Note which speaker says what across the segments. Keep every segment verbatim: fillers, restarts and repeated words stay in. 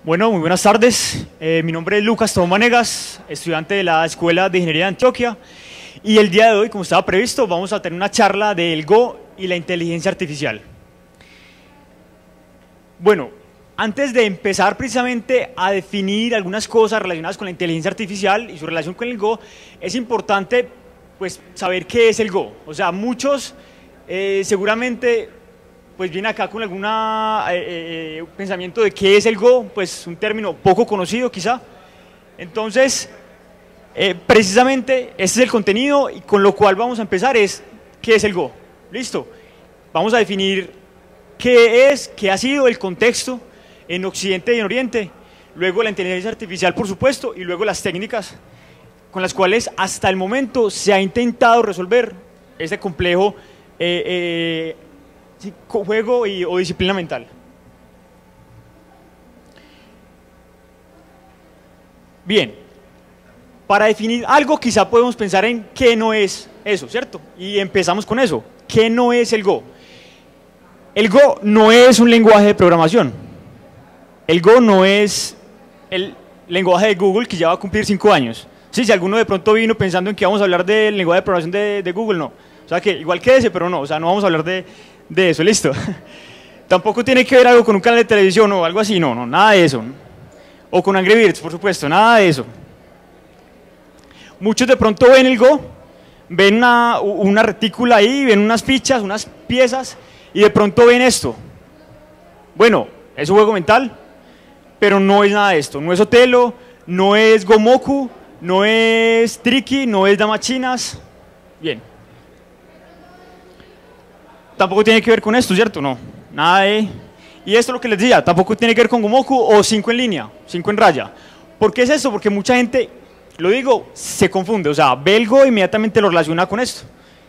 Speaker 1: Bueno, muy buenas tardes. Eh, mi nombre es Lucas Tomás Manegas, estudiante de la Escuela de Ingeniería de Antioquia. Y el día de hoy, como estaba previsto, vamos a tener una charla del Go y la inteligencia artificial. Bueno, antes de empezar precisamente a definir algunas cosas relacionadas con la inteligencia artificial y su relación con el Go, es importante pues, saber qué es el Go. O sea, muchos eh, seguramente pues viene acá con algún eh, eh, pensamiento de qué es el Go, pues un término poco conocido quizá. Entonces, eh, precisamente este es el contenido y con lo cual vamos a empezar es qué es el Go. Listo, vamos a definir qué es, qué ha sido el contexto en Occidente y en Oriente, luego la inteligencia artificial por supuesto y luego las técnicas con las cuales hasta el momento se ha intentado resolver este complejo eh, eh, juego y, o disciplina mental. Bien, para definir algo quizá podemos pensar en qué no es eso, ¿cierto? Y empezamos con eso, ¿qué no es el Go? El Go no es un lenguaje de programación, el Go no es el lenguaje de Google que ya va a cumplir cinco años. Sí, si alguno de pronto vino pensando en que vamos a hablar del lenguaje de programación de, de Google, no. O sea que igual que ese, pero no, o sea, no vamos a hablar de de eso, listo. Tampoco tiene que ver algo con un canal de televisión o algo así, no, no, nada de eso. O con Angry Birds, por supuesto, nada de eso. Muchos de pronto ven el Go, ven una, una retícula ahí, ven unas fichas, unas piezas, y de pronto ven esto. Bueno, es un juego mental, pero no es nada de esto. No es Otelo, no es Gomoku, no es Tricky, no es Damachinas. Bien. Tampoco tiene que ver con esto, ¿cierto? No, nada de... Y esto es lo que les decía, tampoco tiene que ver con Gomoku o cinco en línea, cinco en raya. ¿Por qué es eso? Porque mucha gente, lo digo, se confunde, o sea, ve el Go e inmediatamente lo relaciona con esto.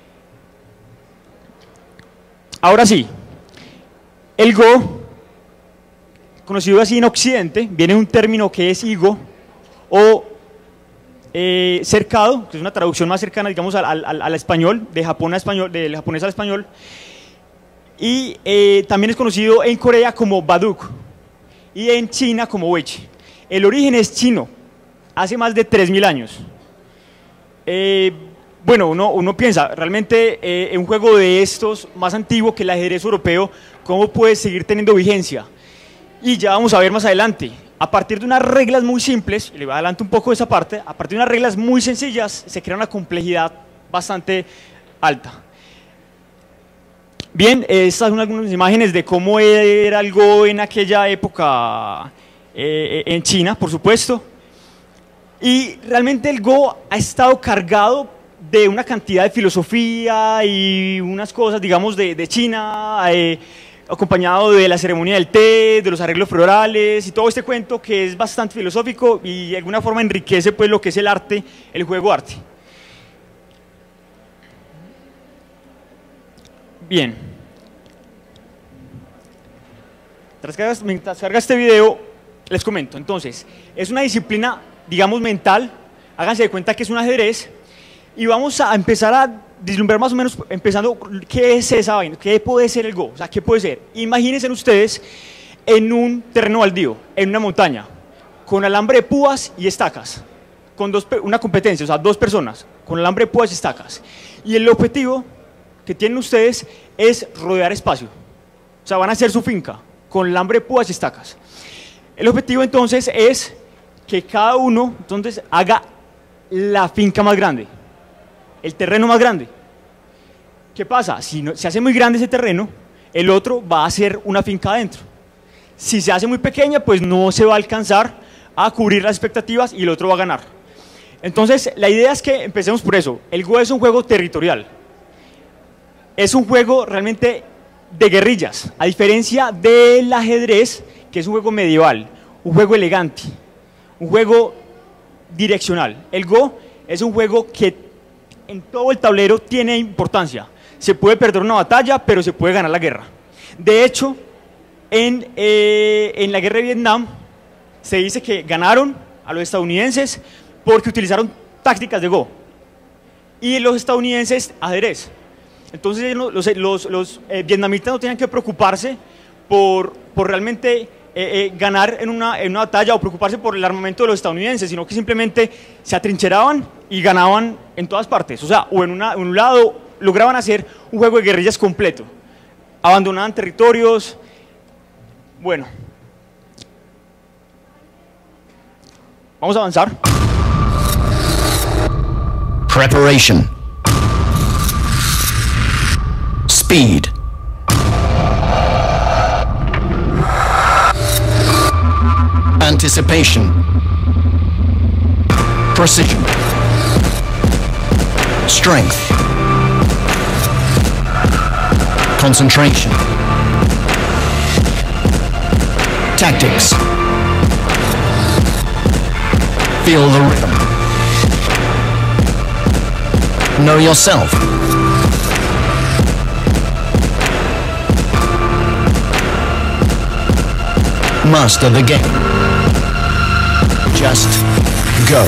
Speaker 1: Ahora sí, el Go, conocido así en Occidente, viene de un término que es Igo, o eh, cercado, que es una traducción más cercana, digamos, al, al, al español, de Japón a español, del japonés al español, y eh, también es conocido en Corea como Baduk y en China como Weichi. El origen es chino, hace más de tres mil años. Eh, bueno, uno, uno piensa, realmente eh, un juego de estos más antiguo que el ajedrez europeo, ¿cómo puede seguir teniendo vigencia? Y ya vamos a ver más adelante, a partir de unas reglas muy simples, y le voy a adelantar un poco de esa parte, a partir de unas reglas muy sencillas se crea una complejidad bastante alta. Bien, estas son algunas imágenes de cómo era el Go en aquella época eh, en China, por supuesto. Y realmente el Go ha estado cargado de una cantidad de filosofía y unas cosas, digamos, de, de China, eh, acompañado de la ceremonia del té, de los arreglos florales y todo este cuento que es bastante filosófico y de alguna forma enriquece pues, lo que es el arte, el juego arte. Bien, tras carga, mientras carga este video, les comento, entonces, es una disciplina, digamos, mental, háganse de cuenta que es un ajedrez, y vamos a empezar a vislumbrar más o menos, empezando, ¿qué es esa vaina? ¿Qué puede ser el Go? O sea, ¿qué puede ser? Imagínense ustedes en un terreno baldío, en una montaña, con alambre de púas y estacas, con dos, una competencia, o sea, dos personas, con alambre de púas y estacas, y el objetivo que tienen ustedes es rodear espacio, o sea, van a hacer su finca con alambre de púas y estacas. El objetivo entonces es que cada uno entonces haga la finca más grande, el terreno más grande. ¿Qué pasa? Si no, se hace muy grande ese terreno, el otro va a hacer una finca adentro. Si se hace muy pequeña, pues no se va a alcanzar a cubrir las expectativas y el otro va a ganar. Entonces, la idea es que empecemos por eso. El Go es un juego territorial. Es un juego realmente de guerrillas, a diferencia del ajedrez, que es un juego medieval, un juego elegante, un juego direccional. El Go es un juego que en todo el tablero tiene importancia. Se puede perder una batalla, pero se puede ganar la guerra. De hecho, en, eh, en la guerra de Vietnam se dice que ganaron a los estadounidenses porque utilizaron tácticas de Go y los estadounidenses ajedrez. Entonces los, los, los eh, vietnamitas no tenían que preocuparse por, por realmente eh, eh, ganar en una, en una batalla o preocuparse por el armamento de los estadounidenses, sino que simplemente se atrincheraban y ganaban en todas partes. O sea, o en, una, en un lado lograban hacer un juego de guerrillas completo, abandonaban territorios. Bueno, vamos a avanzar.
Speaker 2: Preparation. Speed. Anticipation. Precision. Strength. Concentration. Tactics. Feel the rhythm. Know yourself. Master the game. Just go.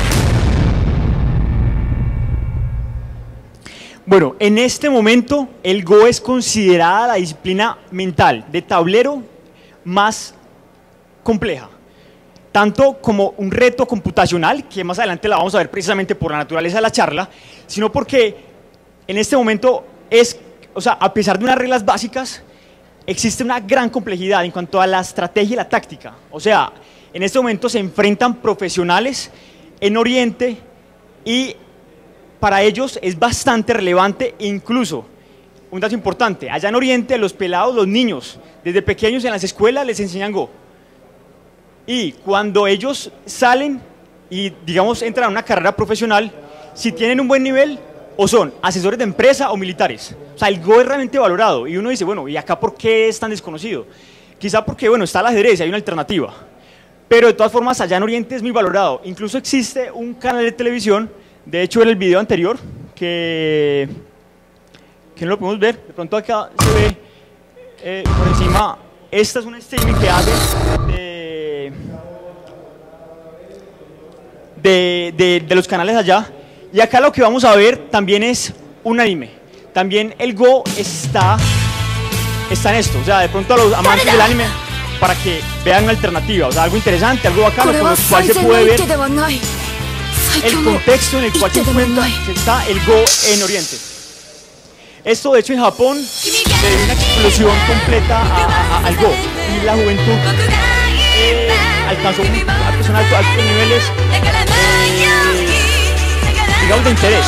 Speaker 1: Bueno, en este momento el Go es considerada la disciplina mental de tablero más compleja, tanto como un reto computacional, que más adelante la vamos a ver precisamente por la naturaleza de la charla, sino porque en este momento es, o sea, a pesar de unas reglas básicas, existe una gran complejidad en cuanto a la estrategia y la táctica. O sea, en este momento se enfrentan profesionales en Oriente y para ellos es bastante relevante, incluso, un dato importante, allá en Oriente los pelados, los niños, desde pequeños en las escuelas les enseñan Go. Y cuando ellos salen y, digamos, entran a una carrera profesional, si tienen un buen nivel, o son asesores de empresa o militares. O sea, el Go es realmente valorado. Y uno dice, bueno, ¿y acá por qué es tan desconocido? Quizá porque, bueno, está el ajedrez y hay una alternativa. Pero de todas formas, allá en Oriente es muy valorado. Incluso existe un canal de televisión, de hecho en el video anterior, que, que no lo podemos ver, de pronto acá se ve eh, por encima, esta es una streaming que hace de, de, de, de los canales allá, y acá lo que vamos a ver también es un anime, también el Go está, está en esto, o sea, de pronto a los amantes del anime, para que vean una alternativa, o sea, algo interesante, algo bacano, con lo cual se puede ver el contexto en el cual se encuentra está el Go en Oriente. Esto, de hecho, en Japón se dio una explosión completa a, a, al Go y la juventud eh, alcanzó un, altos altos niveles eh, digamos de interés.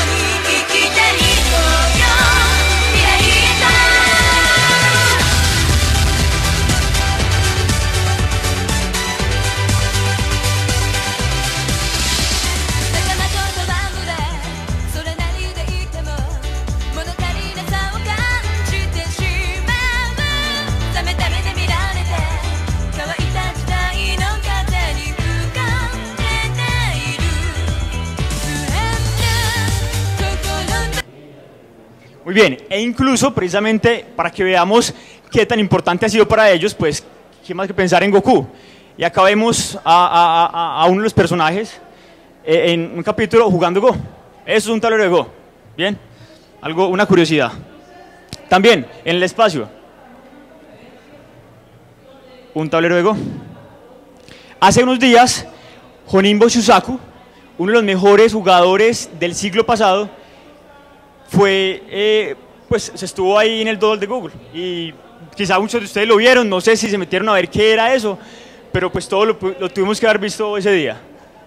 Speaker 1: Muy bien, e incluso precisamente para que veamos qué tan importante ha sido para ellos, pues, qué más que pensar en Goku. Y acá vemos a, a, a uno de los personajes eh, en un capítulo jugando Go. Eso es un tablero de Go. Bien, algo, una curiosidad. También, en el espacio, un tablero de Go. Hace unos días, Honimbo Shusaku, uno de los mejores jugadores del siglo pasado, fue, eh, pues se estuvo ahí en el Doodle de Google y quizá muchos de ustedes lo vieron, no sé si se metieron a ver qué era eso, pero pues todo lo, lo tuvimos que haber visto ese día.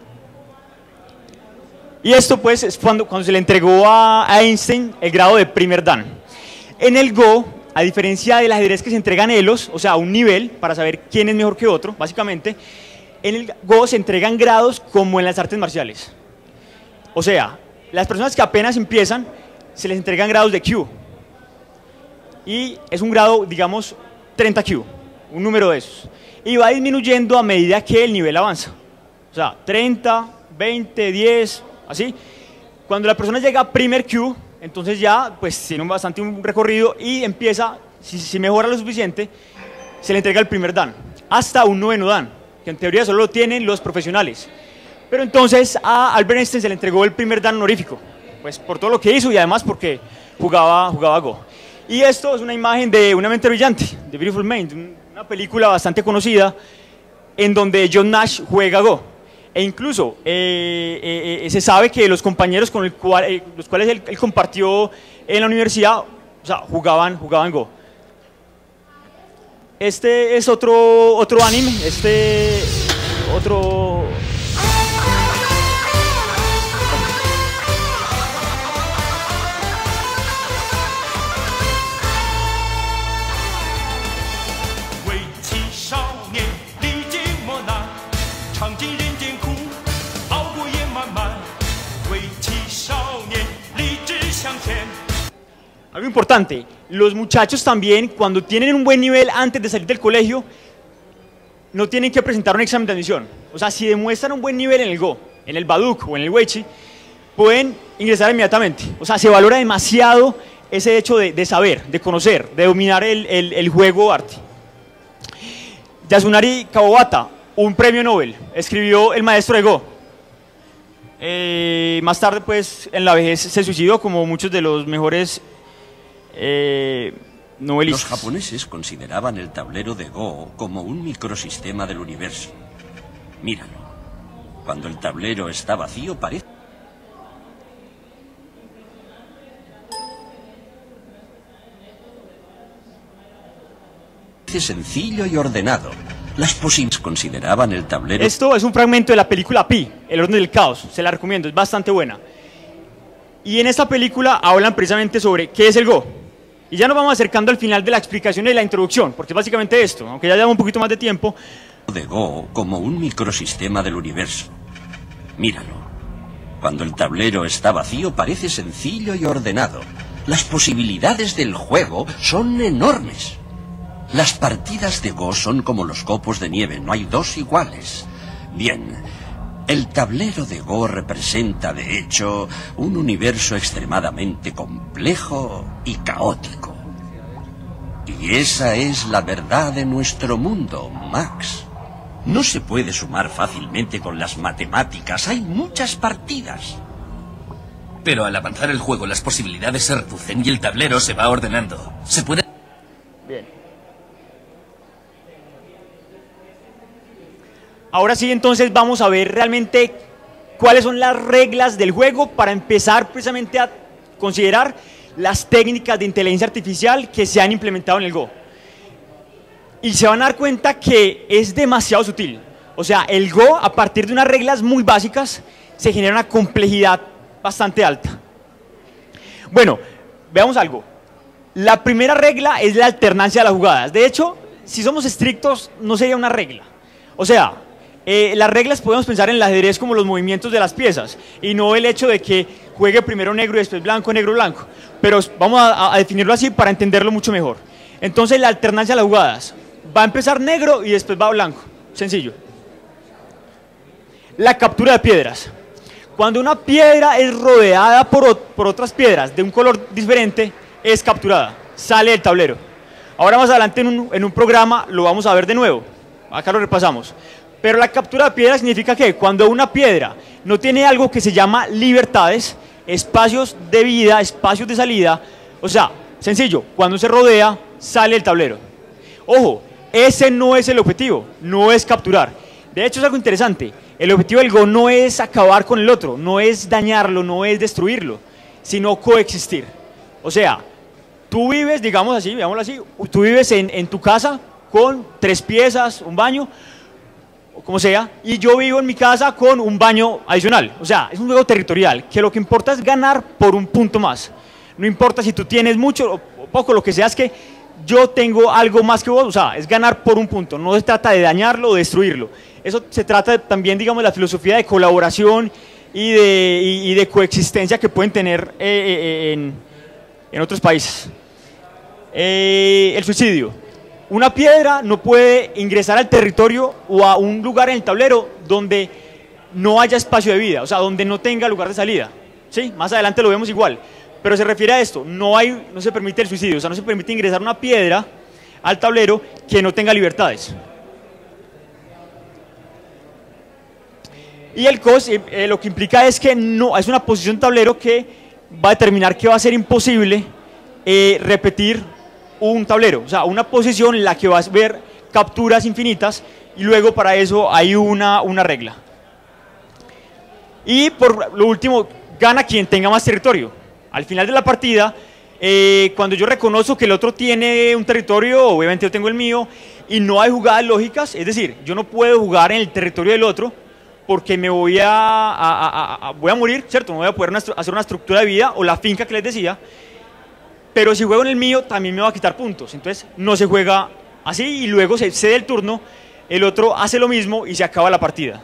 Speaker 1: Y esto pues es cuando, cuando se le entregó a Einstein el grado de primer dan. En el Go, a diferencia del ajedrez que se entregan elos, o sea, un nivel para saber quién es mejor que otro, básicamente, en el Go se entregan grados como en las artes marciales. O sea, las personas que apenas empiezan, se les entregan grados de Q. Y es un grado, digamos, treinta Q, un número de esos. Y va disminuyendo a medida que el nivel avanza. O sea, treinta, veinte, diez, así. Cuando la persona llega a primer Q, entonces ya pues tiene un bastante un recorrido y empieza, si, si mejora lo suficiente, se le entrega el primer dan, hasta un noveno dan, que en teoría solo lo tienen los profesionales. Pero entonces a Albert Einstein se le entregó el primer dan honorífico, pues por todo lo que hizo y además porque jugaba, jugaba Go. Y esto es una imagen de Una mente brillante, de Beautiful Mind, una película bastante conocida en donde John Nash juega Go. E incluso eh, eh, eh, se sabe que los compañeros con el cual, eh, los cuales él, él compartió en la universidad, o sea, jugaban, jugaban Go. Este es otro, otro anime, este otro... Algo importante, los muchachos también, cuando tienen un buen nivel antes de salir del colegio, no tienen que presentar un examen de admisión. O sea, si demuestran un buen nivel en el Go, en el Baduk o en el Weichi, pueden ingresar inmediatamente. O sea, se valora demasiado ese hecho de, de saber, de conocer, de dominar el, el, el juego arte. Yasunari Kawabata, un premio Nobel, escribió El maestro de Go. Eh, más tarde, pues, en la vejez se suicidó, como muchos de los mejores eh, novelistas.
Speaker 3: Los japoneses consideraban el tablero de Go como un microsistema del universo. Míralo. Cuando el tablero está vacío, parece... sencillo y ordenado. Las posibles consideraban el tablero...
Speaker 1: Esto es un fragmento de la película Pi, El orden del caos, se la recomiendo, es bastante buena. Y en esta película hablan precisamente sobre qué es el Go. Y ya nos vamos acercando al final de la explicación y la introducción, porque es básicamente esto, aunque ya lleva un poquito más de tiempo.
Speaker 3: De Go como un microsistema del universo. Míralo. Cuando el tablero está vacío, parece sencillo y ordenado. Las posibilidades del juego son enormes. Las partidas de Go son como los copos de nieve, no hay dos iguales. Bien, el tablero de Go representa, de hecho, un universo extremadamente complejo y caótico. Y esa es la verdad de nuestro mundo, Max. No se puede sumar fácilmente con las matemáticas, hay muchas partidas.
Speaker 4: Pero al avanzar el juego, las posibilidades se reducen y el tablero se va ordenando. Se puede...
Speaker 1: Bien. Ahora sí, entonces vamos a ver realmente cuáles son las reglas del juego para empezar precisamente a considerar las técnicas de inteligencia artificial que se han implementado en el Go. Y se van a dar cuenta que es demasiado sutil. O sea, el Go, a partir de unas reglas muy básicas, se genera una complejidad bastante alta. Bueno, veamos algo. La primera regla es la alternancia de las jugadas. De hecho, si somos estrictos, no sería una regla. O sea, eh, las reglas podemos pensar en el ajedrez como los movimientos de las piezas y no el hecho de que juegue primero negro y después blanco, negro, blanco. Pero vamos a, a definirlo así para entenderlo mucho mejor. Entonces, la alternancia de las jugadas. Va a empezar negro y después va blanco. Sencillo. La captura de piedras. Cuando una piedra es rodeada por, por otras piedras de un color diferente, es capturada. Sale del tablero. Ahora más adelante en un, en un programa lo vamos a ver de nuevo. Acá lo repasamos. Pero la captura de piedra significa que cuando una piedra no tiene algo que se llama libertades, espacios de vida, espacios de salida, o sea, sencillo, cuando se rodea, sale del tablero. Ojo, ese no es el objetivo, no es capturar. De hecho es algo interesante, el objetivo del Go no es acabar con el otro, no es dañarlo, no es destruirlo, sino coexistir. O sea, tú vives, digamos así, veámoslo así, tú vives en, en tu casa con tres piezas, un baño, o como sea, y yo vivo en mi casa con un baño adicional. O sea, es un juego territorial, que lo que importa es ganar por un punto más. No importa si tú tienes mucho o poco, lo que sea es que yo tengo algo más que vos, o sea, es ganar por un punto, no se trata de dañarlo o destruirlo. Eso se trata de, también, digamos, de la filosofía de colaboración y de, y, y de coexistencia que pueden tener eh, eh, en, en otros países. Eh, el suicidio. Una piedra no puede ingresar al territorio o a un lugar en el tablero donde no haya espacio de vida, o sea, donde no tenga lugar de salida. ¿Sí? Más adelante lo vemos igual. Pero se refiere a esto, no, hay, no se permite el suicidio, o sea, no se permite ingresar una piedra al tablero que no tenga libertades. Y el C O S eh, lo que implica es que no, es una posición de tablero que va a determinar que va a ser imposible eh, repetir un tablero, o sea, una posición en la que vas a ver capturas infinitas y luego para eso hay una, una regla. Y por lo último, gana quien tenga más territorio. Al final de la partida, eh, cuando yo reconozco que el otro tiene un territorio, obviamente yo tengo el mío, y no hay jugadas lógicas, es decir, yo no puedo jugar en el territorio del otro porque me voy a, a, a, a, voy a morir, ¿cierto? No voy a poder una, hacer una estructura de vida o la finca que les decía, pero si juego en el mío también me va a quitar puntos, entonces no se juega así y luego se cede el turno, el otro hace lo mismo y se acaba la partida.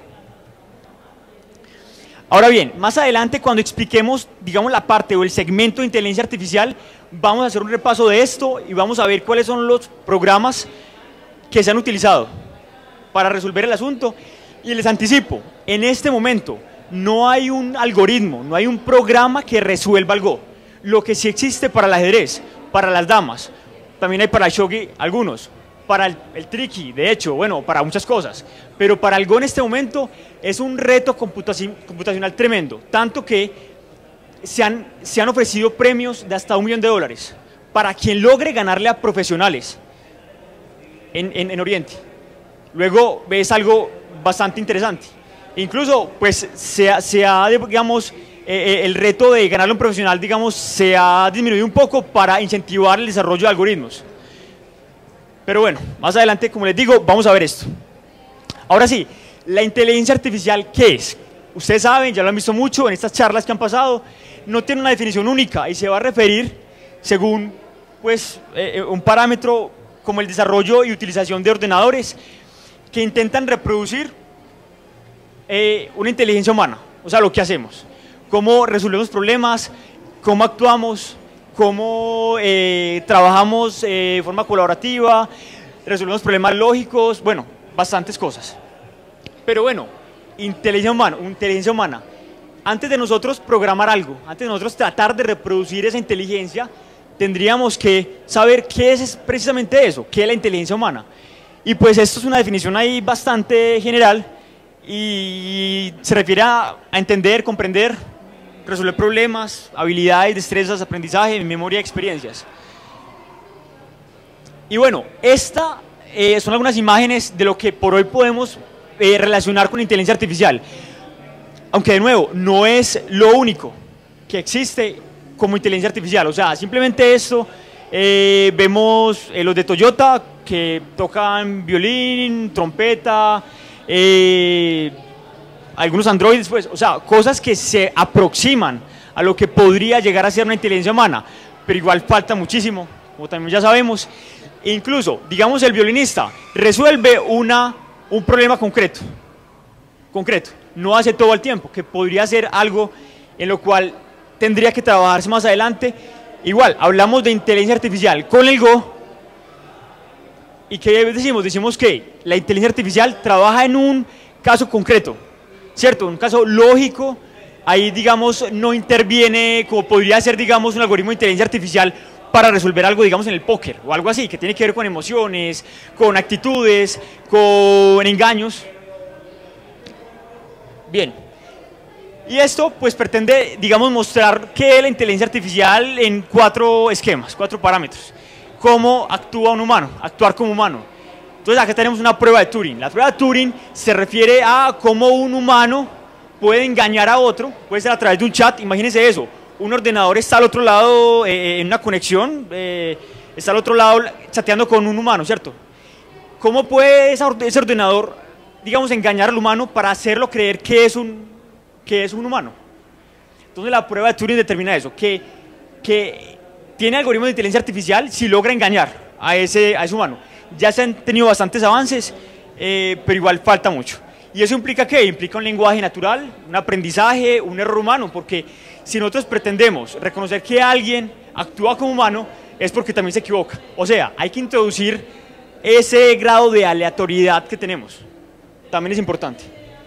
Speaker 1: Ahora bien, más adelante cuando expliquemos, digamos, la parte o el segmento de inteligencia artificial, vamos a hacer un repaso de esto y vamos a ver cuáles son los programas que se han utilizado para resolver el asunto. Y les anticipo, en este momento no hay un algoritmo, no hay un programa que resuelva el Go. Lo que sí existe para el ajedrez, para las damas, también hay para el shogi algunos, para el, el tricky, de hecho, bueno, para muchas cosas, pero para el Go en este momento es un reto computacional tremendo, tanto que se han, se han ofrecido premios de hasta un millón de dólares para quien logre ganarle a profesionales en, en, en Oriente. Luego ves algo bastante interesante, incluso pues se ha, se ha digamos, eh, el reto de ganarle a un profesional, digamos, se ha disminuido un poco para incentivar el desarrollo de algoritmos. Pero bueno, más adelante, como les digo, vamos a ver esto. Ahora sí, la inteligencia artificial, ¿qué es? Ustedes saben, ya lo han visto mucho en estas charlas que han pasado, no tiene una definición única y se va a referir según pues, eh, un parámetro como el desarrollo y utilización de ordenadores que intentan reproducir eh, una inteligencia humana, o sea, lo que hacemos, cómo resolvemos problemas, cómo actuamos, cómo eh, trabajamos eh, de forma colaborativa, resolvemos problemas lógicos, bueno, bastantes cosas. Pero bueno, inteligencia humana, inteligencia humana, antes de nosotros programar algo, antes de nosotros tratar de reproducir esa inteligencia, tendríamos que saber qué es precisamente eso, qué es la inteligencia humana. Y pues esto es una definición ahí bastante general y se refiere a, a entender, comprender, resolver problemas, habilidades, destrezas, aprendizaje, memoria, experiencias. Y bueno, estas eh, son algunas imágenes de lo que por hoy podemos eh, relacionar con inteligencia artificial. Aunque de nuevo, no es lo único que existe como inteligencia artificial. O sea, simplemente esto, eh, vemos eh, los de Toyota que tocan violín, trompeta, eh, algunos androides, pues, o sea, cosas que se aproximan a lo que podría llegar a ser una inteligencia humana, pero igual falta muchísimo, como también ya sabemos. Incluso, digamos, el violinista resuelve una, un problema concreto, concreto, no hace todo el tiempo, que podría ser algo en lo cual tendría que trabajarse más adelante. Igual, hablamos de inteligencia artificial con el Go, ¿y qué decimos? Decimos que la inteligencia artificial trabaja en un caso concreto, ¿cierto? Un caso lógico, ahí digamos no interviene como podría ser digamos un algoritmo de inteligencia artificial para resolver algo digamos en el póker o algo así, que tiene que ver con emociones, con actitudes, con engaños. Bien, y esto pues pretende digamos mostrar que la inteligencia artificial en cuatro esquemas, cuatro parámetros. Cómo actúa un humano, actuar como humano. Entonces acá tenemos una prueba de Turing. La prueba de Turing se refiere a cómo un humano puede engañar a otro, puede ser a través de un chat. Imagínense eso, un ordenador está al otro lado eh, en una conexión, eh, está al otro lado chateando con un humano, ¿cierto? ¿Cómo puede esa, ese ordenador, digamos, engañar al humano para hacerlo creer que es un, que es un humano? Entonces la prueba de Turing determina eso, que, que tiene algoritmos de inteligencia artificial si logra engañar a ese, a ese humano. Ya se han tenido bastantes avances, eh, pero igual falta mucho. ¿Y eso implica qué? Implica un lenguaje natural, un aprendizaje, un error humano, porque si nosotros pretendemos reconocer que alguien actúa como humano, es porque también se equivoca. O sea, hay que introducir ese grado de aleatoriedad que tenemos. También es importante.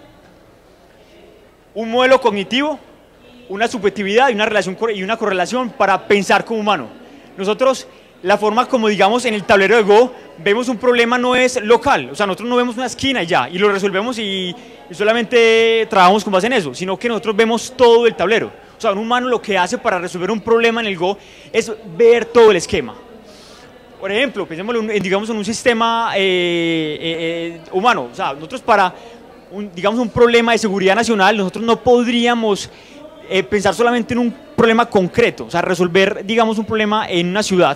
Speaker 1: Un modelo cognitivo, una subjetividad y una, relación, y una correlación para pensar como humano. Nosotros, la forma como digamos en el tablero de Go, vemos un problema no es local, o sea, nosotros no vemos una esquina y ya, y lo resolvemos y, y solamente trabajamos con base en eso, sino que nosotros vemos todo el tablero. O sea, un humano lo que hace para resolver un problema en el Go es ver todo el esquema. Por ejemplo, pensemos en, en, digamos, en un sistema eh, eh, eh, humano. O sea, nosotros para, un, digamos, un problema de seguridad nacional, nosotros no podríamos eh, pensar solamente en un problema concreto, o sea, resolver, digamos, un problema en una ciudad,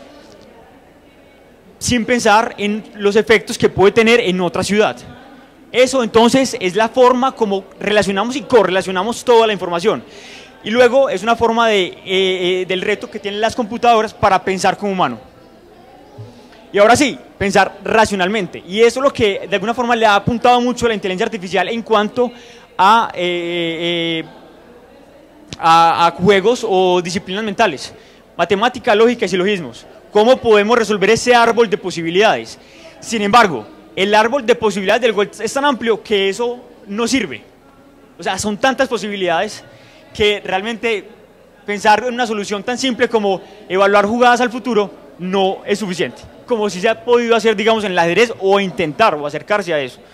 Speaker 1: sin pensar en los efectos que puede tener en otra ciudad. Eso, entonces, es la forma como relacionamos y correlacionamos toda la información. Y luego es una forma de, eh, eh, del reto que tienen las computadoras para pensar como humano. Y ahora sí, pensar racionalmente. Y eso es lo que de alguna forma le ha apuntado mucho a la inteligencia artificial en cuanto a, eh, eh, a, a juegos o disciplinas mentales. Matemática, lógica y silogismos. ¿Cómo podemos resolver ese árbol de posibilidades? Sin embargo, el árbol de posibilidades del Go es tan amplio que eso no sirve. O sea, son tantas posibilidades que realmente pensar en una solución tan simple como evaluar jugadas al futuro no es suficiente, como si se ha podido hacer, digamos, en el ajedrez, o intentar o acercarse a eso.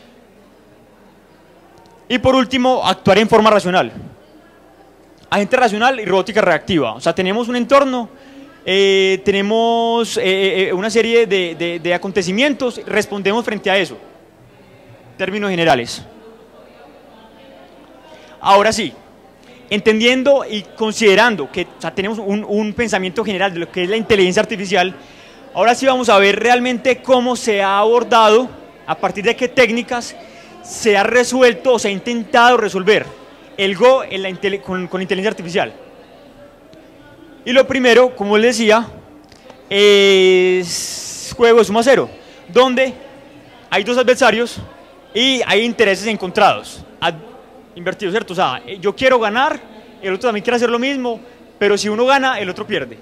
Speaker 1: Y por último, actuar en forma racional. Agente racional y robótica reactiva. O sea, tenemos un entorno, eh, tenemos eh, eh, una serie de, de, de acontecimientos, respondemos frente a eso. Términos generales. Ahora sí, entendiendo y considerando que, o sea, tenemos un, un pensamiento general de lo que es la inteligencia artificial, ahora sí vamos a ver realmente cómo se ha abordado, a partir de qué técnicas se ha resuelto o se ha intentado resolver el Go en la con, con inteligencia artificial. Y lo primero, como les decía, es juego de suma cero, donde hay dos adversarios y hay intereses encontrados, invertidos, ¿cierto? O sea, yo quiero ganar, el otro también quiere hacer lo mismo, pero si uno gana, el otro pierde.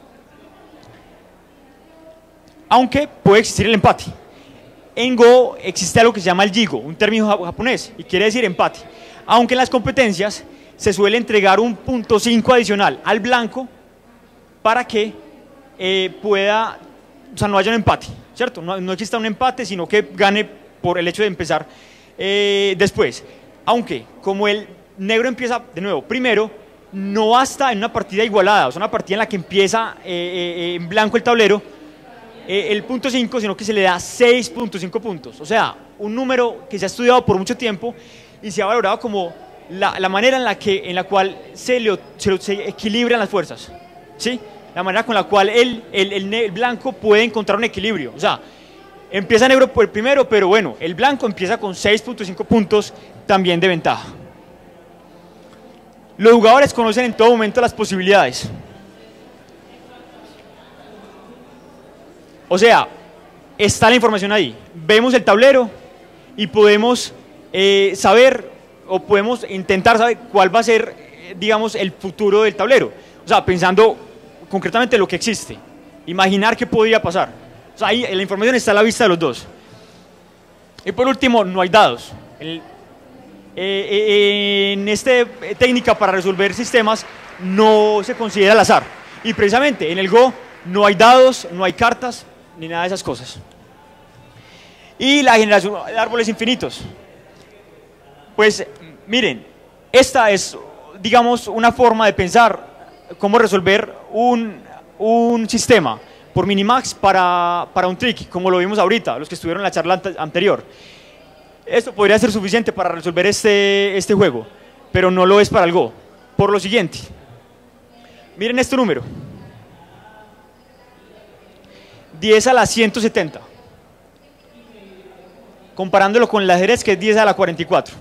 Speaker 1: Aunque puede existir el empate. En Go existe algo que se llama el Jigo, un término japonés, y quiere decir empate. Aunque en las competencias se suele entregar un punto cinco adicional al blanco para que eh, pueda, o sea, no haya un empate, ¿cierto? No, no exista un empate, sino que gane por el hecho de empezar eh, después. Aunque, como el negro empieza de nuevo primero, no basta en una partida igualada, o sea, una partida en la que empieza eh, eh, en blanco el tablero, eh, el punto cinco, sino que se le da seis punto cinco puntos. O sea, un número que se ha estudiado por mucho tiempo y se ha valorado como la, la manera en la, que, en la cual se, le, se, se equilibran las fuerzas, ¿sí? La manera con la cual el, el, el, el blanco puede encontrar un equilibrio. O sea, empieza negro por el primero, pero bueno, el blanco empieza con seis punto cinco puntos también de ventaja. Los jugadores conocen en todo momento las posibilidades. O sea, está la información ahí. Vemos el tablero y podemos eh, saber, o podemos intentar saber cuál va a ser, eh, digamos, el futuro del tablero. O sea, pensando concretamente en lo que existe. Imaginar qué podría pasar. O sea, ahí la información está a la vista de los dos. Y por último, no hay dados. El, eh, eh, en esta técnica para resolver sistemas no se considera el azar. Y precisamente en el Go no hay dados, no hay cartas, ni nada de esas cosas. Y la generación de árboles infinitos. Pues miren, esta es, digamos, una forma de pensar cómo resolver un, un sistema por Minimax para, para un trick, como lo vimos ahorita, los que estuvieron en la charla anterior. Esto podría ser suficiente para resolver este, este juego, pero no lo es para el Go. Por lo siguiente, miren este número. diez a la ciento setenta. Comparándolo con el ajedrez, que es diez a la cuarenta y cuatro.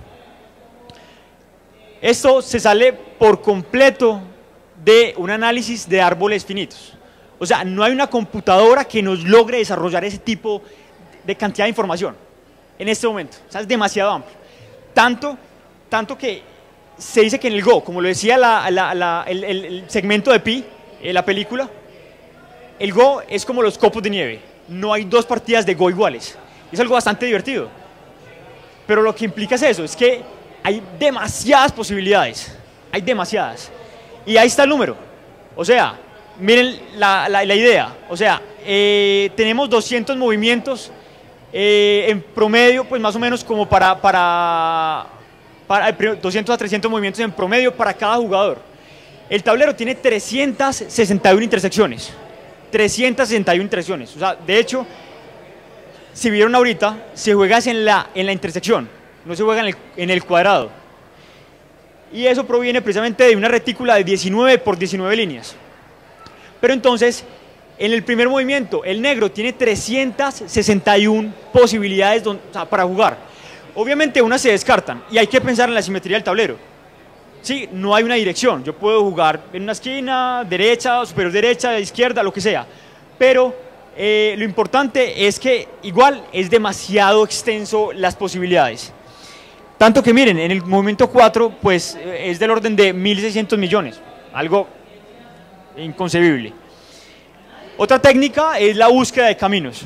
Speaker 1: Esto se sale por completo de un análisis de árboles finitos. O sea, no hay una computadora que nos logre desarrollar ese tipo de cantidad de información en este momento. O sea, es demasiado amplio. Tanto, tanto que se dice que en el Go, como lo decía la, la, la, el, el segmento de Pi, eh, la película, el Go es como los copos de nieve. No hay dos partidas de Go iguales. Es algo bastante divertido. Pero lo que implica es eso, es que hay demasiadas posibilidades. Hay demasiadas. Y ahí está el número. O sea, miren la, la, la idea. O sea, eh, tenemos doscientos movimientos eh, en promedio, pues más o menos como para, para, para doscientos a trescientos movimientos en promedio para cada jugador. El tablero tiene trescientas sesenta y una intersecciones. trescientas sesenta y una interacciones. O sea, de hecho, si vieron ahorita, se juega en la, en la intersección, no se juega en el, en el cuadrado. Y eso proviene precisamente de una retícula de diecinueve por diecinueve líneas. Pero entonces, en el primer movimiento, el negro tiene trescientas sesenta y una posibilidades don, o sea, para jugar. Obviamente unas se descartan y hay que pensar en la simetría del tablero. Sí, no hay una dirección, yo puedo jugar en una esquina, derecha, superior derecha, izquierda, lo que sea. Pero eh, lo importante es que igual es demasiado extenso las posibilidades. Tanto que miren, en el movimiento cuatro pues es del orden de mil seiscientos millones, algo inconcebible. Otra técnica es la búsqueda de caminos.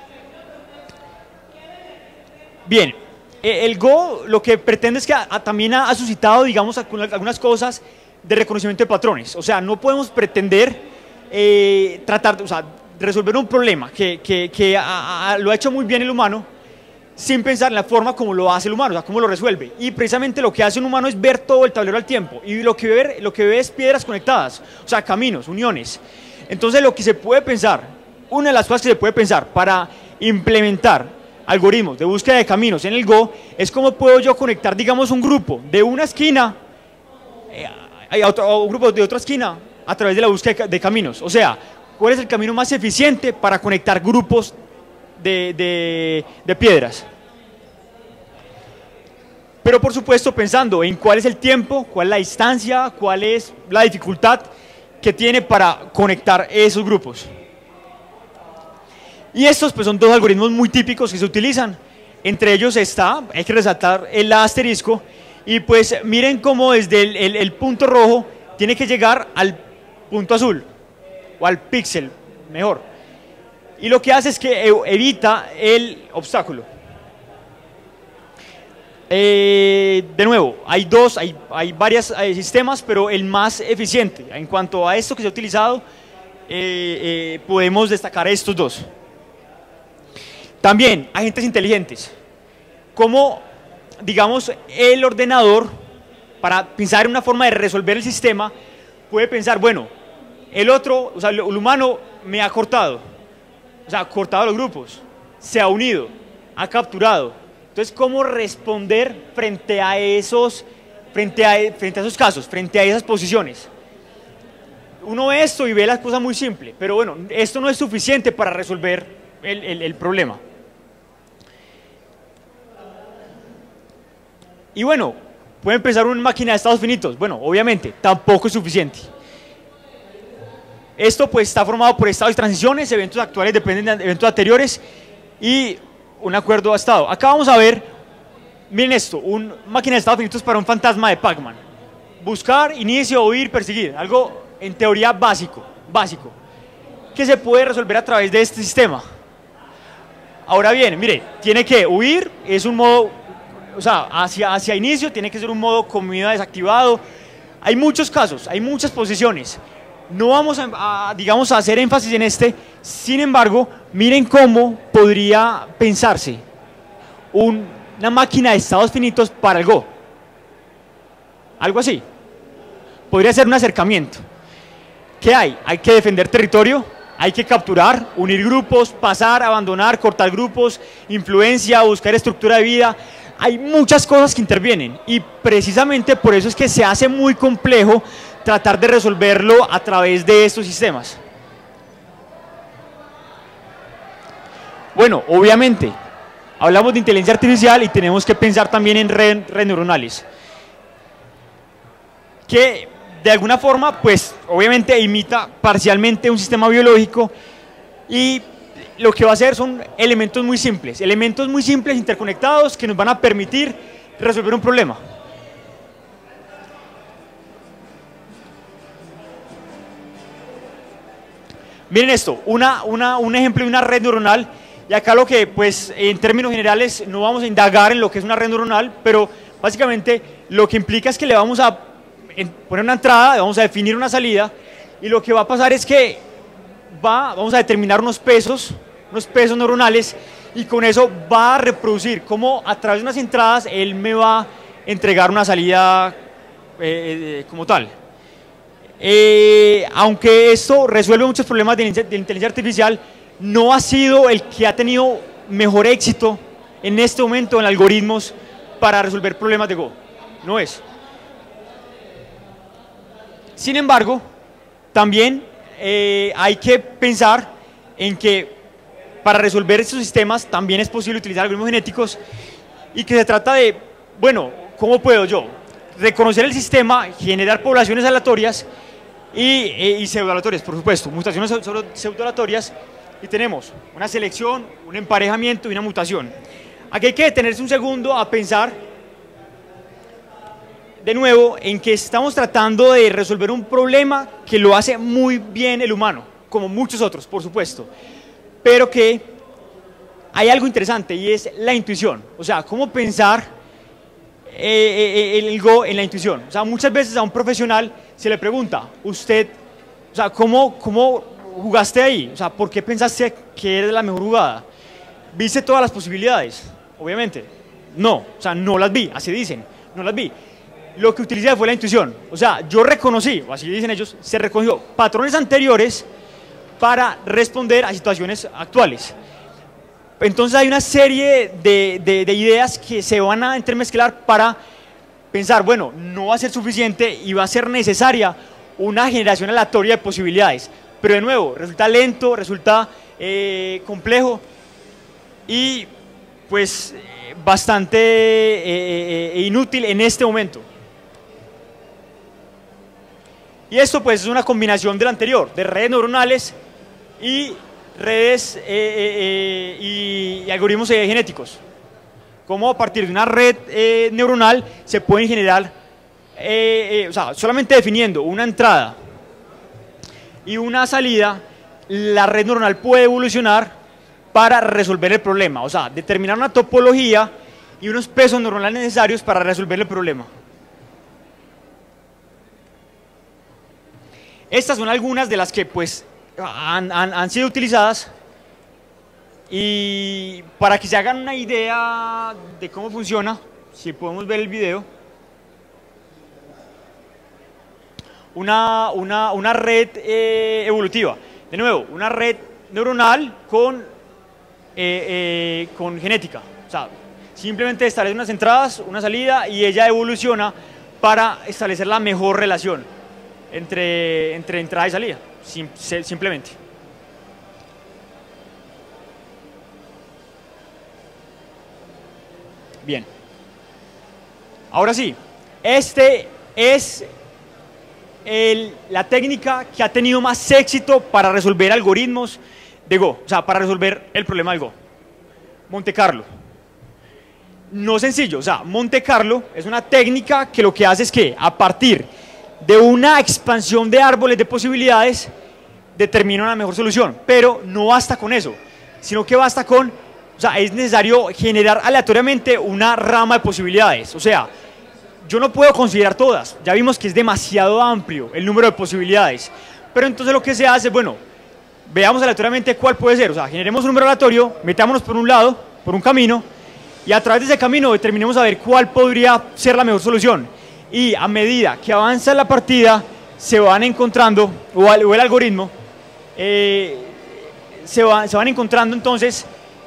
Speaker 1: Bien, el Go lo que pretende es que a, a, también ha, ha suscitado, digamos, algunas cosas de reconocimiento de patrones. O sea, no podemos pretender eh, tratar, o sea, resolver un problema que, que, que a, a, lo ha hecho muy bien el humano, sin pensar en la forma como lo hace el humano, o sea, cómo lo resuelve. Y precisamente lo que hace un humano es ver todo el tablero al tiempo, y lo que ve, lo que ve es piedras conectadas, o sea, caminos, uniones. Entonces lo que se puede pensar, una de las cosas que se puede pensar para implementar algoritmos de búsqueda de caminos en el Go, es cómo puedo yo conectar, digamos, un grupo de una esquina eh, a, otro, a un grupo de otra esquina a través de la búsqueda de caminos. O sea, ¿cuál es el camino más eficiente para conectar grupos de, de, de piedras? Pero por supuesto pensando en cuál es el tiempo, cuál es la distancia, cuál es la dificultad que tiene para conectar esos grupos. Y estos pues son dos algoritmos muy típicos que se utilizan. Entre ellos está, hay que resaltar el asterisco, y pues miren cómo desde el, el, el punto rojo tiene que llegar al punto azul, o al píxel, mejor. Y lo que hace es que evita el obstáculo. Eh, de nuevo, hay dos, hay, hay varios sistemas, pero el más eficiente en cuanto a esto que se ha utilizado, eh, eh, podemos destacar estos dos. También, agentes inteligentes. Como, digamos, el ordenador, para pensar en una forma de resolver el sistema, puede pensar, bueno, el otro, o sea, el humano me ha cortado, o sea, ha cortado los grupos, se ha unido, ha capturado. Entonces, ¿cómo responder frente a esos, frente a, frente a esos casos, frente a esas posiciones? Uno ve esto y ve las cosas muy simples, pero bueno, esto no es suficiente para resolver el, el, el problema. Y bueno, pueden pensar una máquina de estados finitos. Bueno, obviamente, tampoco es suficiente. Esto pues está formado por estados y transiciones, eventos actuales dependen de eventos anteriores y un acuerdo a estado. Acá vamos a ver, miren esto, una máquina de estados finitos para un fantasma de Pac-Man. Buscar, inicio, huir, perseguir, algo en teoría básico, básico, que se puede resolver a través de este sistema. Ahora bien, mire, tiene que huir, es un modo... O sea, hacia, hacia inicio tiene que ser un modo comida desactivado. Hay muchos casos, hay muchas posiciones. No vamos a, a, digamos, a hacer énfasis en este. Sin embargo, miren cómo podría pensarse un, una máquina de estados finitos para el Go. Algo así. Podría ser un acercamiento. ¿Qué hay? Hay que defender territorio, hay que capturar, unir grupos, pasar, abandonar, cortar grupos, influencia, buscar estructura de vida. Hay muchas cosas que intervienen y precisamente por eso es que se hace muy complejo tratar de resolverlo a través de estos sistemas. Bueno, obviamente, hablamos de inteligencia artificial y tenemos que pensar también en redes red neuronales, que de alguna forma, pues, obviamente imita parcialmente un sistema biológico y lo que va a hacer son elementos muy simples, elementos muy simples interconectados que nos van a permitir resolver un problema. Miren esto, una, una, un ejemplo de una red neuronal, y acá lo que, pues, en términos generales, no vamos a indagar en lo que es una red neuronal, pero básicamente lo que implica es que le vamos a poner una entrada, vamos a definir una salida, y lo que va a pasar es que va, vamos a determinar unos pesos, unos pesos neuronales, y con eso va a reproducir cómo a través de unas entradas él me va a entregar una salida eh, eh, como tal. eh, aunque esto resuelve muchos problemas de, de inteligencia artificial, no ha sido el que ha tenido mejor éxito en este momento en algoritmos para resolver problemas de Go. No es. Sin embargo, también eh, hay que pensar en que para resolver estos sistemas también es posible utilizar algoritmos genéticos y que se trata de, bueno, ¿cómo puedo yo reconocer el sistema, generar poblaciones aleatorias y, e, y pseudoaleatorias, por supuesto, mutaciones pseudoaleatorias, y tenemos una selección, un emparejamiento y una mutación? Aquí hay que detenerse un segundo a pensar de nuevo en que estamos tratando de resolver un problema que lo hace muy bien el humano, como muchos otros, por supuesto, pero que hay algo interesante y es la intuición. O sea, cómo pensar eh, el Go en la intuición. O sea, muchas veces a un profesional se le pregunta, usted, o sea, ¿cómo, cómo jugaste ahí? O sea, ¿por qué pensaste que era la mejor jugada? ¿Viste todas las posibilidades? Obviamente, no, o sea, no las vi, así dicen, no las vi. Lo que utilicé fue la intuición, o sea, yo reconocí, o así dicen ellos, se reconoció patrones anteriores para responder a situaciones actuales. Entonces hay una serie de, de, de ideas que se van a entremezclar para pensar, bueno, no va a ser suficiente y va a ser necesaria una generación aleatoria de posibilidades, pero de nuevo, resulta lento, resulta eh, complejo y pues bastante eh, eh, inútil en este momento. Y esto pues es una combinación de lo anterior, de redes neuronales y redes eh, eh, y, y algoritmos eh, genéticos. Cómo a partir de una red eh, neuronal se pueden generar, eh, eh, o sea, solamente definiendo una entrada y una salida, la red neuronal puede evolucionar para resolver el problema, o sea, determinar una topología y unos pesos neuronales necesarios para resolver el problema. Estas son algunas de las que pues han, han, han sido utilizadas, y para que se hagan una idea de cómo funciona, si podemos ver el video, una, una, una red eh, evolutiva, de nuevo, una red neuronal con, eh, eh, con genética, o sea, simplemente establece unas entradas, una salida y ella evoluciona para establecer la mejor relación entre, entre entrada y salida, sim, simplemente. Bien. Ahora sí, este es el, la técnica que ha tenido más éxito para resolver algoritmos de Go, o sea, para resolver el problema del Go. Monte Carlo. No sencillo, o sea, Monte Carlo es una técnica que lo que hace es que a partir de una expansión de árboles de posibilidades determina una mejor solución, pero no basta con eso, sino que basta con, o sea, es necesario generar aleatoriamente una rama de posibilidades, o sea, yo no puedo considerar todas, ya vimos que es demasiado amplio el número de posibilidades, pero entonces lo que se hace, bueno, veamos aleatoriamente cuál puede ser, o sea, generemos un número aleatorio, metámonos por un lado, por un camino, y a través de ese camino determinemos a ver cuál podría ser la mejor solución. Y a medida que avanza la partida, se van encontrando, o el, o el algoritmo, eh, se, va, se van encontrando entonces,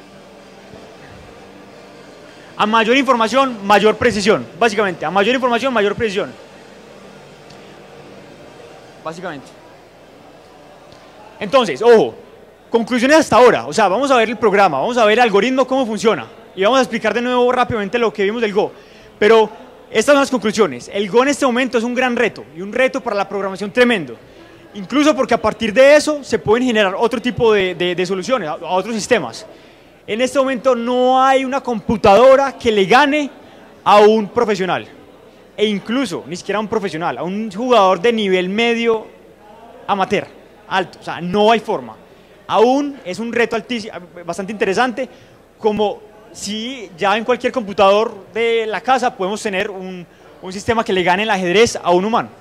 Speaker 1: a mayor información, mayor precisión, básicamente, a mayor información, mayor precisión. Básicamente. Entonces, ojo, conclusiones hasta ahora, o sea, vamos a ver el programa, vamos a ver el algoritmo, cómo funciona, y vamos a explicar de nuevo rápidamente lo que vimos del Go, pero estas son las conclusiones. El Go en este momento es un gran reto, y un reto para la programación tremendo, incluso porque a partir de eso se pueden generar otro tipo de, de, de soluciones, a, a otros sistemas. En este momento no hay una computadora que le gane a un profesional, e incluso, ni siquiera a un profesional, a un jugador de nivel medio amateur, alto, o sea, no hay forma. Aún es un reto altísimo, bastante interesante, como si ya en cualquier computador de la casa podemos tener un, un sistema que le gane el ajedrez a un humano.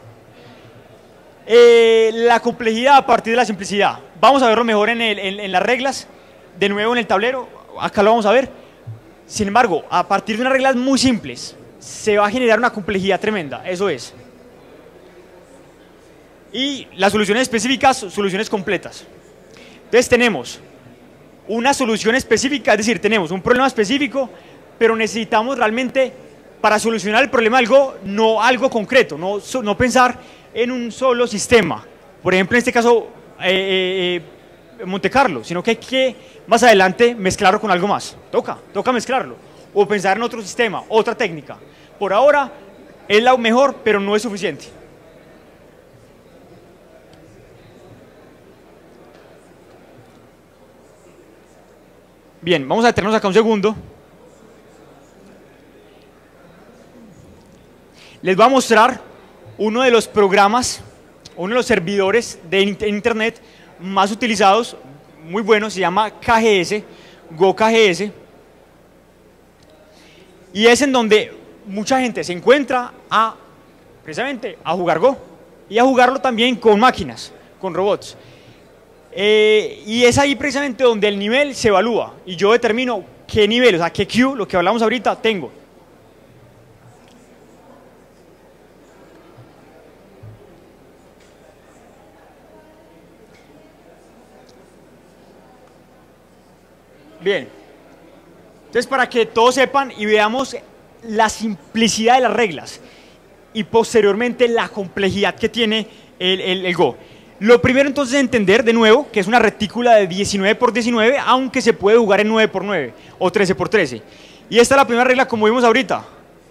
Speaker 1: Eh, la complejidad a partir de la simplicidad, vamos a verlo mejor en, el, en, en las reglas, de nuevo en el tablero, acá lo vamos a ver. Sin embargo, a partir de unas reglas muy simples, se va a generar una complejidad tremenda, eso es. Y las soluciones específicas, soluciones completas. Entonces tenemos una solución específica, es decir, tenemos un problema específico, pero necesitamos realmente, para solucionar el problema algo, no algo concreto, no, no pensar en un solo sistema. Por ejemplo, en este caso, eh, eh, Monte Carlo, sino que hay que más adelante mezclarlo con algo más. Toca, toca mezclarlo. O pensar en otro sistema, otra técnica. Por ahora es lo mejor, pero no es suficiente. Bien, vamos a detenernos acá un segundo. Les voy a mostrar uno de los programas, uno de los servidores de internet más utilizados, muy bueno, se llama K G S, GoKGS, y es en donde mucha gente se encuentra a, precisamente, a jugar Go, y a jugarlo también con máquinas, con robots. Eh, y es ahí precisamente donde el nivel se evalúa, y yo determino qué nivel, o sea, qué Q, lo que hablamos ahorita, tengo. Bien, entonces para que todos sepan y veamos la simplicidad de las reglas y posteriormente la complejidad que tiene el, el, el Go. Lo primero entonces es entender de nuevo que es una retícula de diecinueve por diecinueve, aunque se puede jugar en nueve por nueve o trece por trece. Y esta es la primera regla como vimos ahorita.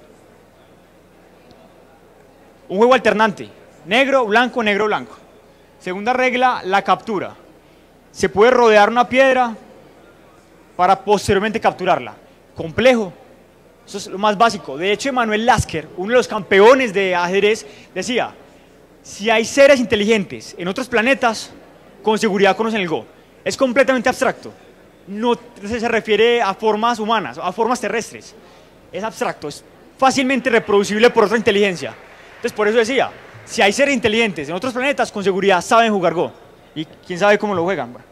Speaker 1: Un juego alternante, negro, blanco, negro, blanco. Segunda regla, la captura. Se puede rodear una piedra para posteriormente capturarla. Complejo, eso es lo más básico. De hecho, Emanuel Lasker, uno de los campeones de ajedrez, decía, si hay seres inteligentes en otros planetas, con seguridad conocen el Go. Es completamente abstracto, no se refiere a formas humanas, a formas terrestres, es abstracto, es fácilmente reproducible por otra inteligencia. Entonces, por eso decía, si hay seres inteligentes en otros planetas, con seguridad saben jugar Go, y quién sabe cómo lo juegan. Bueno.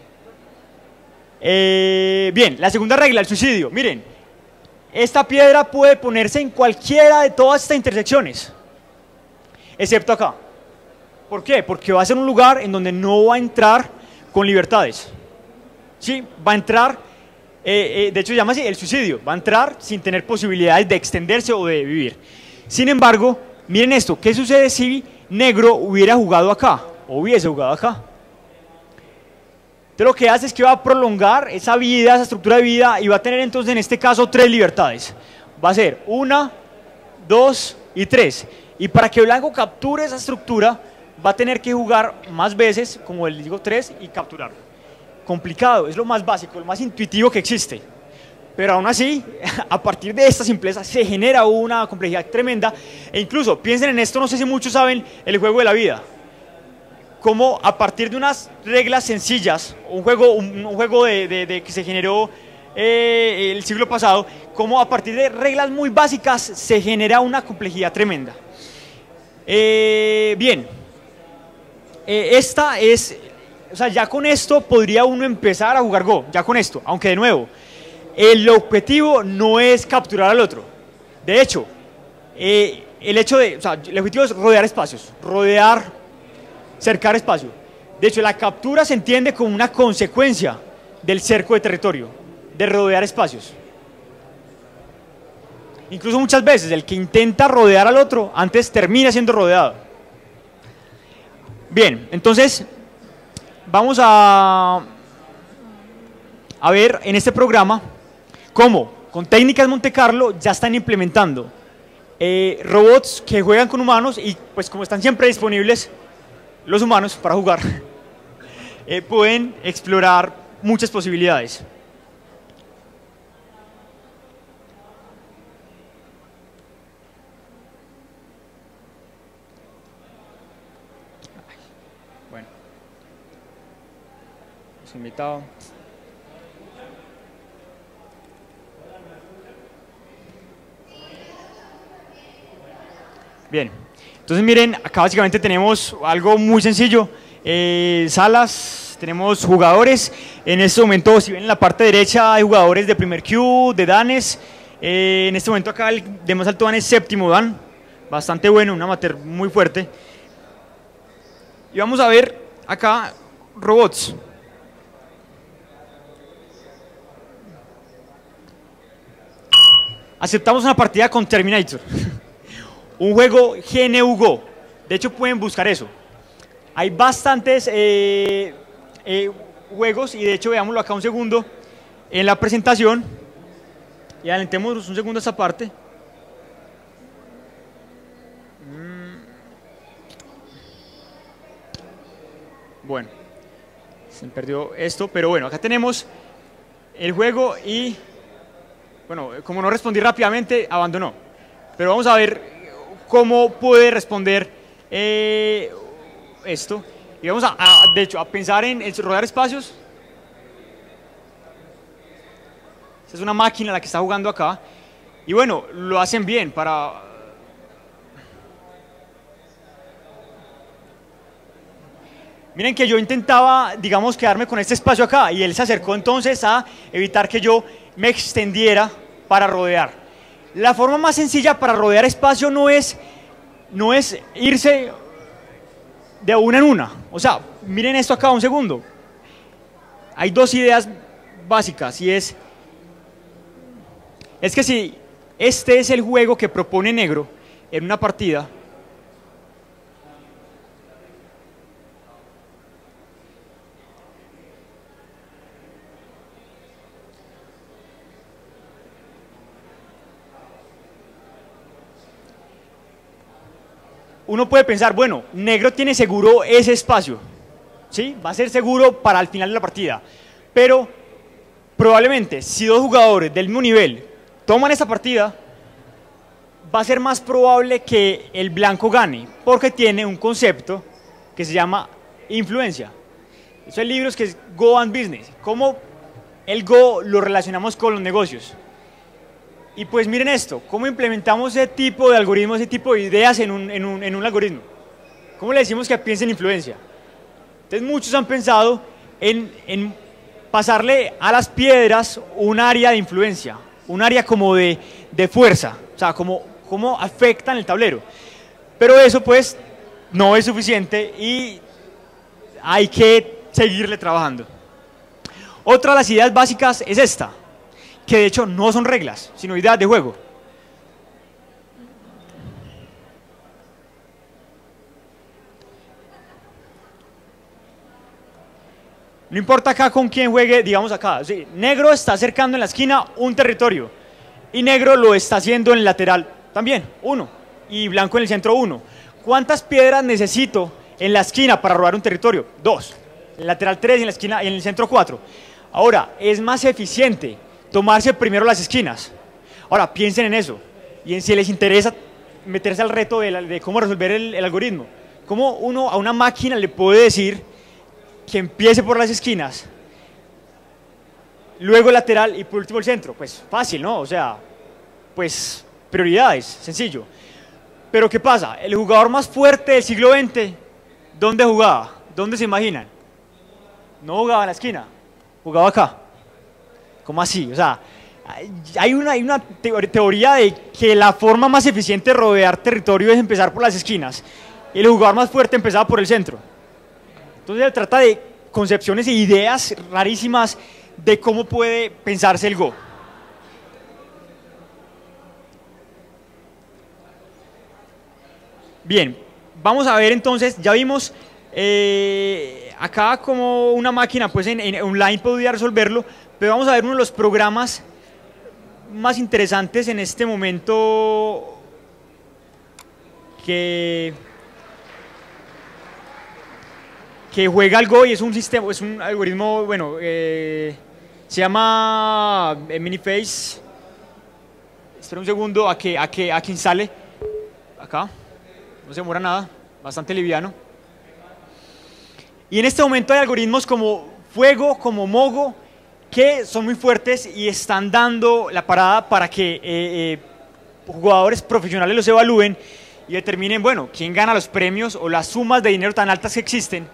Speaker 1: Eh, bien, la segunda regla, el suicidio. Miren, esta piedra puede ponerse en cualquiera de todas estas intersecciones, excepto acá. ¿Por qué? Porque va a ser un lugar en donde no va a entrar con libertades. ¿Sí? Va a entrar, eh, eh, de hecho se llama así, el suicidio, va a entrar sin tener posibilidades de extenderse o de vivir. Sin embargo, miren esto, ¿qué sucede si negro hubiera jugado acá, o hubiese jugado acá? Entonces lo que hace es que va a prolongar esa vida, esa estructura de vida, y va a tener entonces en este caso tres libertades. Va a ser una, dos y tres. Y para que blanco capture esa estructura, va a tener que jugar más veces, como les digo, tres, y capturarlo. Complicado, es lo más básico, lo más intuitivo que existe. Pero aún así, a partir de esta simpleza, se genera una complejidad tremenda. E incluso, piensen en esto, no sé si muchos saben, el juego de la vida. Como a partir de unas reglas sencillas, un juego, un, un juego de, de, de que se generó eh, el siglo pasado, como a partir de reglas muy básicas se genera una complejidad tremenda. Eh, bien, eh, esta es, o sea, ya con esto podría uno empezar a jugar Go, ya con esto, aunque de nuevo, el objetivo no es capturar al otro. De hecho, eh, el hecho de, o sea, el objetivo es rodear espacios, rodear, cercar espacio. De hecho, la captura se entiende como una consecuencia del cerco de territorio, de rodear espacios. Incluso muchas veces el que intenta rodear al otro antes termina siendo rodeado. Bien, entonces vamos a, a ver en este programa cómo con técnicas Monte Carlo ya están implementando eh, robots que juegan con humanos y pues como están siempre disponibles los humanos para jugar, eh, pueden explorar muchas posibilidades. Bueno, los invitados. Bien. Entonces miren, acá básicamente tenemos algo muy sencillo, eh, salas, tenemos jugadores, en este momento si ven en la parte derecha hay jugadores de primer Q, de danes, eh, en este momento acá el de más alto dan es séptimo dan, bastante bueno, un amateur muy fuerte. y vamos a ver acá robots. Aceptamos una partida con Terminator, un juego G N U Go. De hecho pueden buscar eso. Hay bastantes eh, eh, juegos y de hecho veámoslo acá un segundo en la presentación y adelantemos un segundo a esta parte. Bueno, se me perdió esto, pero bueno, acá tenemos el juego y, bueno, como no respondí rápidamente, abandonó. Pero vamos a ver cómo puede responder eh, esto. Y vamos a, a, de hecho, a pensar en, en rodar espacios. Esta es una máquina la que está jugando acá. Y bueno, lo hacen bien para... Miren que yo intentaba, digamos, quedarme con este espacio acá y él se acercó entonces a evitar que yo me extendiera para rodear. La forma más sencilla para rodear espacio no es, no es irse de una en una. O sea, miren esto acá un segundo. Hay dos ideas básicas y es, es que si este es el juego que propone Negro en una partida, uno puede pensar, bueno, Negro tiene seguro ese espacio, ¿sí? Va a ser seguro para el final de la partida, pero probablemente si dos jugadores del mismo nivel toman esta partida, va a ser más probable que el blanco gane, porque tiene un concepto que se llama influencia. Eso hay libros que es Go and Business, cómo el Go lo relacionamos con los negocios. Y pues miren esto, cómo implementamos ese tipo de algoritmos, ese tipo de ideas en un, en un, en un algoritmo. ¿Cómo le decimos que piense en influencia? Entonces muchos han pensado en, en pasarle a las piedras un área de influencia, un área como de, de fuerza, o sea, como, cómo afectan el tablero. Pero eso pues no es suficiente y hay que seguirle trabajando. Otra de las ideas básicas es esta, que de hecho no son reglas, sino ideas de juego. No importa acá con quién juegue, digamos acá, sí, Negro está acercando en la esquina un territorio y Negro lo está haciendo en el lateral también, uno, y Blanco en el centro, uno. ¿Cuántas piedras necesito en la esquina para robar un territorio? Dos. En el lateral tres y en la esquina y en el centro cuatro. Ahora, es más eficiente tomarse primero las esquinas. Ahora, piensen en eso y en si les interesa meterse al reto de, la, de cómo resolver el, el algoritmo. ¿Cómo uno a una máquina le puede decir que empiece por las esquinas, luego el lateral y por último el centro? Pues fácil, ¿no? O sea, pues prioridades, sencillo. Pero ¿qué pasa? El jugador más fuerte del siglo veinte, ¿dónde jugaba? ¿Dónde se imaginan? No jugaba en la esquina, jugaba acá. ¿Cómo así? O sea, hay una, hay una teoría de que la forma más eficiente de rodear territorio es empezar por las esquinas. Y el jugador más fuerte empezaba por el centro. Entonces se trata de concepciones e ideas rarísimas de cómo puede pensarse el Go. Bien, vamos a ver entonces, ya vimos eh, acá como una máquina pues en, en online podría resolverlo, pero vamos a ver uno de los programas más interesantes en este momento que, que juega al Go y es un sistema, es un algoritmo, bueno, eh, se llama Miniface. Espera un segundo a que, a que, a que instale acá, no se demora nada, bastante liviano. Y en este momento hay algoritmos como Fuego, como Mogo, que son muy fuertes y están dando la parada para que eh, eh, jugadores profesionales los evalúen y determinen, bueno, quién gana los premios o las sumas de dinero tan altas que existen.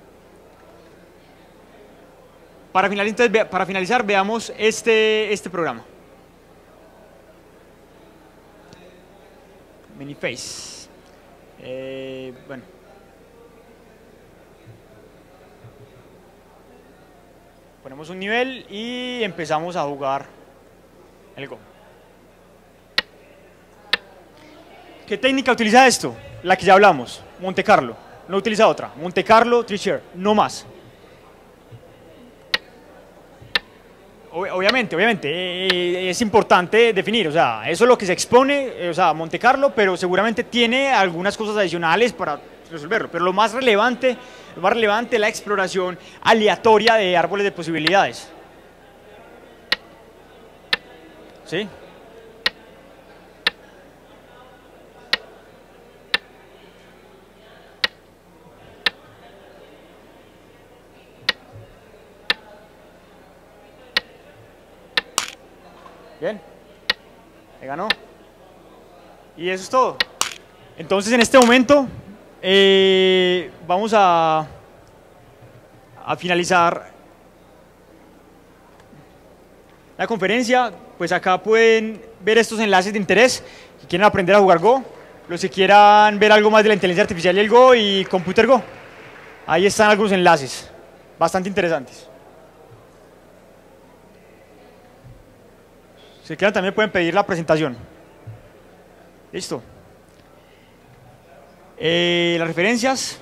Speaker 1: Para finalizar, entonces, ve, para finalizar veamos este, este programa. Miniface. Eh, bueno. Ponemos un nivel y empezamos a jugar el Go. ¿Qué técnica utiliza esto? La que ya hablamos, Monte Carlo. No utiliza otra. Monte Carlo, Tricher, no más. Ob- obviamente, obviamente, eh, es importante definir, o sea, eso es lo que se expone, eh, o sea, Monte Carlo, pero seguramente tiene algunas cosas adicionales para resolverlo. Pero lo más relevante, lo más relevante es la exploración aleatoria de árboles de posibilidades. ¿Sí? Bien, le ganó. Y eso es todo. Entonces, en este momento, eh, vamos a, a finalizar la conferencia. Pues acá pueden ver estos enlaces de interés. Si quieren aprender a jugar Go, los que quieran ver algo más de la inteligencia artificial y el Go y Computer Go. Ahí están algunos enlaces bastante interesantes. Si quieren también pueden pedir la presentación. Listo. Eh, las referencias.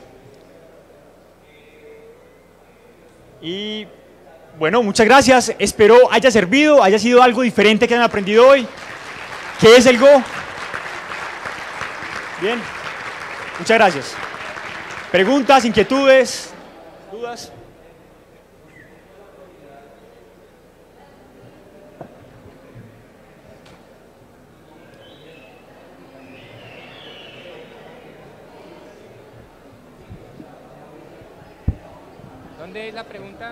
Speaker 1: Y bueno, muchas gracias. Espero haya servido, haya sido algo diferente que hayan aprendido hoy. ¿Qué es el Go? Bien. Muchas gracias. ¿Preguntas, inquietudes, dudas?
Speaker 5: ¿Dónde es la pregunta?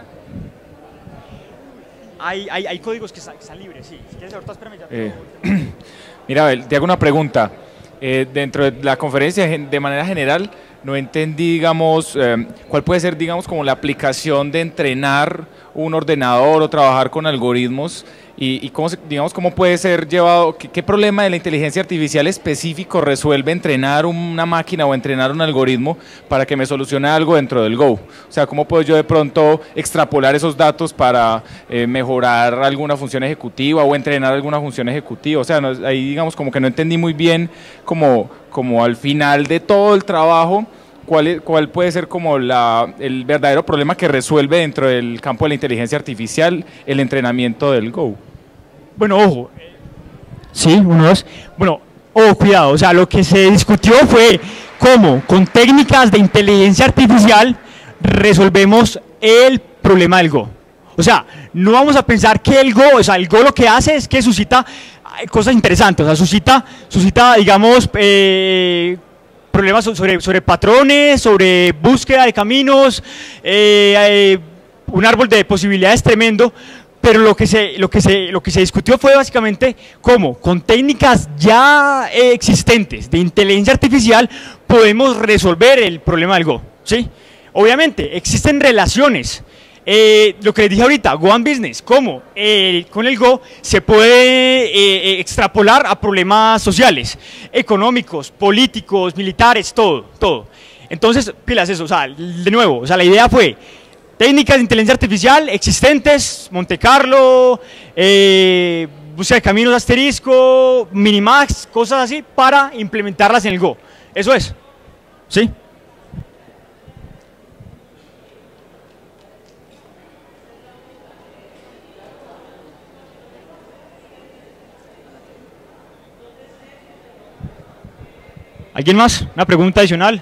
Speaker 1: Hay, hay, hay códigos que están, que están libres, sí. Si quieres, ahorita espérame ya.
Speaker 5: Eh, mira, Abel, te hago una pregunta. Eh, dentro de la conferencia, gen- de manera general, no entendí, digamos, eh, cuál puede ser, digamos, como la aplicación de entrenar un ordenador o trabajar con algoritmos y, y cómo, se- digamos, cómo puede ser llevado, qué, qué problema de la inteligencia artificial específico resuelve entrenar una máquina o entrenar un algoritmo para que me solucione algo dentro del Go. O sea, cómo puedo yo de pronto extrapolar esos datos para eh, mejorar alguna función ejecutiva o entrenar alguna función ejecutiva. O sea, no- ahí digamos como que no entendí muy bien como, como al final de todo el trabajo, ¿Cuál, es- cuál puede ser como la, el verdadero problema que resuelve dentro del campo de la inteligencia artificial el entrenamiento del Go?
Speaker 1: Bueno, ojo. Sí, uno, dos. Bueno, ojo, cuidado. O sea, lo que se discutió fue cómo con técnicas de inteligencia artificial resolvemos el problema del Go. O sea, no vamos a pensar que el Go, o sea, el Go lo que hace es que suscita eh, cosas interesantes. O sea, suscita, suscita digamos, eh, problemas so- sobre, sobre patrones, sobre búsqueda de caminos, eh, eh, un árbol de posibilidades tremendo, pero lo que se, lo que se, lo que se discutió fue básicamente cómo con técnicas ya eh, existentes de inteligencia artificial podemos resolver el problema del Go, ¿sí? Obviamente existen relaciones. Eh, lo que les dije ahorita, Go and Business, cómo eh, con el Go se puede eh, eh, extrapolar a problemas sociales, económicos, políticos, militares, todo, todo. Entonces, pilas eso, o sea, de nuevo, o sea, la idea fue técnicas de inteligencia artificial existentes, Monte Carlo, eh, búsqueda de caminos asterisco, Minimax, cosas así, para implementarlas en el Go. Eso es, ¿sí? ¿Alguien más? ¿Una pregunta adicional?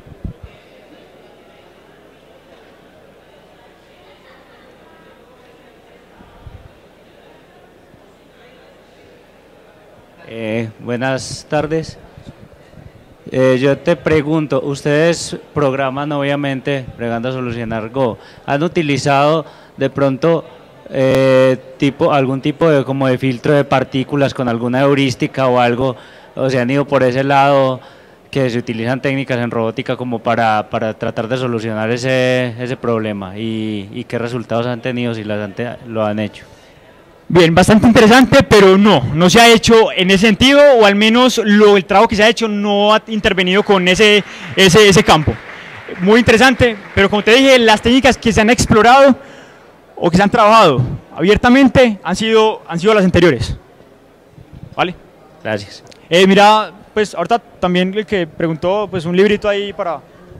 Speaker 6: Eh, buenas tardes. Eh, yo te pregunto, ustedes programan obviamente, bregando a solucionar Go, ¿han utilizado de pronto eh, tipo algún tipo de como de filtro de partículas con alguna heurística o algo, o se han ido por ese lado, que se utilizan técnicas en robótica como para, para tratar de solucionar ese, ese problema y, y qué resultados han tenido si las han te- lo han hecho?
Speaker 1: Bien, bastante interesante, pero no, no se ha hecho en ese sentido, o al menos lo, el trabajo que se ha hecho no ha intervenido con ese, ese, ese campo. Muy interesante, pero como te dije, las técnicas que se han explorado o que se han trabajado abiertamente han sido, han sido las anteriores. ¿Vale?
Speaker 6: Gracias.
Speaker 1: Eh, mira, pues ahorita también el que preguntó, pues un librito ahí para...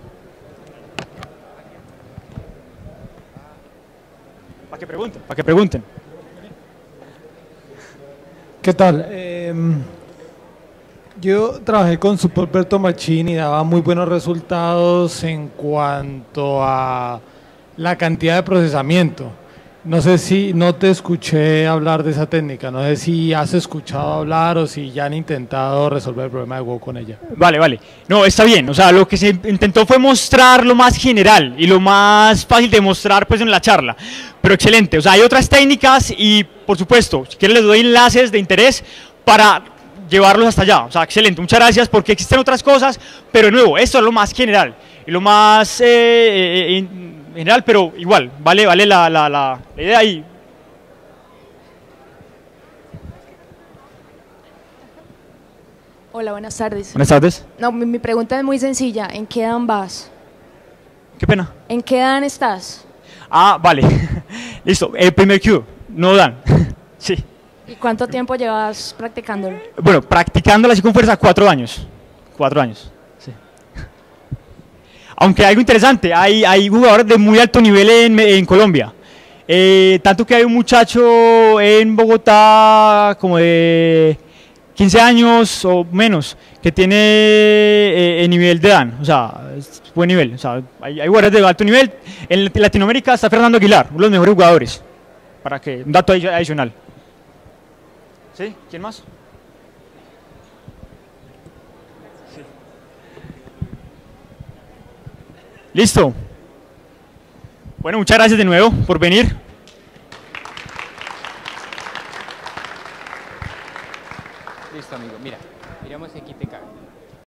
Speaker 1: Para que pregunten, para que pregunten.
Speaker 7: ¿Qué tal? Eh, yo trabajé con Super Virtual Machine y daba muy buenos resultados en cuanto a la cantidad de procesamiento. No sé si, no te escuché hablar de esa técnica, no sé si has escuchado hablar o si ya han intentado resolver el problema de Go con ella.
Speaker 1: Vale, vale. No, está bien. O sea, lo que se intentó fue mostrar lo más general y lo más fácil de mostrar pues en la charla. Pero excelente. O sea, hay otras técnicas y, por supuesto, si quieren les doy enlaces de interés para llevarlos hasta allá. O sea, excelente. Muchas gracias porque existen otras cosas, pero de nuevo, esto es lo más general y lo más eh, eh, eh, general, pero igual, vale, vale la, la, la, la idea ahí.
Speaker 8: Hola, buenas tardes.
Speaker 1: Buenas tardes.
Speaker 8: No, mi, mi pregunta es muy sencilla. ¿En qué dan vas?
Speaker 1: Qué pena.
Speaker 8: ¿En qué dan estás?
Speaker 1: Ah, vale. Listo. El primer Q. No dan. Sí.
Speaker 8: ¿Y cuánto tiempo llevas practicándolo?
Speaker 1: Bueno, practicándola así con fuerza, cuatro años. Cuatro años. Sí. Aunque hay algo interesante, hay, hay jugadores de muy alto nivel en, en Colombia. Eh, tanto que hay un muchacho en Bogotá como de quince años o menos que tiene eh, el nivel de Dan, o sea, es buen nivel. O sea, hay, hay jugadores de alto nivel. En Latinoamérica está Fernando Aguilar, uno de los mejores jugadores. Para que, un dato adicional. ¿Sí? ¿Quién más? Sí. Listo. Bueno, muchas gracias de nuevo por venir.